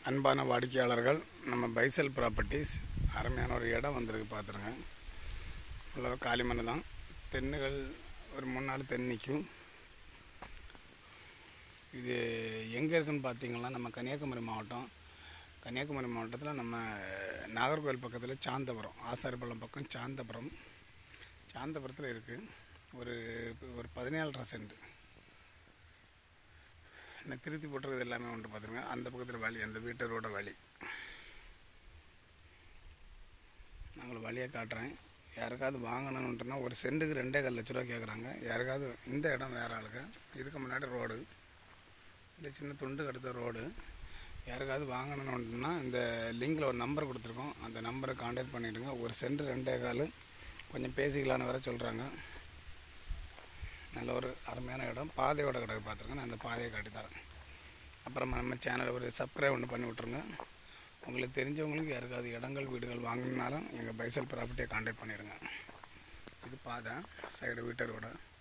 அன்பான வாடிக்கையாளர்கள், நம்ம பைசல் ப்ராப்பர்ட்டிஸ் அருமையான ஒரு இடம் வந்திருக்கு பார்த்துருங்க. ஃபுல்லாக காலி மண்ணு தான். தென்னுகள் ஒரு 3 நாள் தென்னை நிற்கும். இது எங்கே இருக்குதுன்னு பார்த்தீங்கன்னா, நம்ம கன்னியாகுமரி மாவட்டத்தில் நம்ம நாகர்கோவில் பக்கத்தில் சாந்தபுரம், ஆசாரிப்பள்ளம் பக்கம் சாந்தபுரத்தில் இருக்குது. ஒரு 17.5 சென்ட். நான் திருத்தி போட்டிருக்கிறது எல்லாமே ஒன்று பார்த்துருங்க. அந்த பக்கத்தில் வழி, அந்த வீட்டரோட வழி நாங்கள் வழியாக காட்டுறேன். யாருக்காவது வாங்கணுன்ட்டுனா ஒரு சென்ட்டுக்கு 2.25 லட்ச ரூபா கேட்குறாங்க. யாருக்காவது இந்த இடம் வேறு ஆளுங்க, இதுக்கு முன்னாடி ரோடு, இந்த சின்ன துண்டுக்கு அடுத்த ரோடு, யாருக்காவது வாங்கணுன்ட்டுனா இந்த லிங்கில் ஒரு நம்பர் கொடுத்துருக்கோம். அந்த நம்பரை கான்டாக்ட் பண்ணிவிடுங்க. ஒரு சென்ட் 2.25 கொஞ்சம் பேசிக்கலான்னு வேறு சொல்கிறாங்க. நல்ல ஒரு அருமையான இடம். பாதையோட கிடக்கு பார்த்துருங்க. நான் அந்த பாதையை காட்டி தரேன். அப்புறமா நம்ம சேனலை ஒரு சப்ஸ்கிரைப் ஒன்று பண்ணி விட்ருங்க. உங்களுக்கு தெரிஞ்சவங்களுக்கு யாருக்காவது இடங்கள் வீடுகள் வாங்கினாலும் எங்கள் பைசல் ப்ராப்பர்ட்டியை கான்டாக்ட் பண்ணிவிடுங்க. இது பாதை, சைடு வீட்டரோட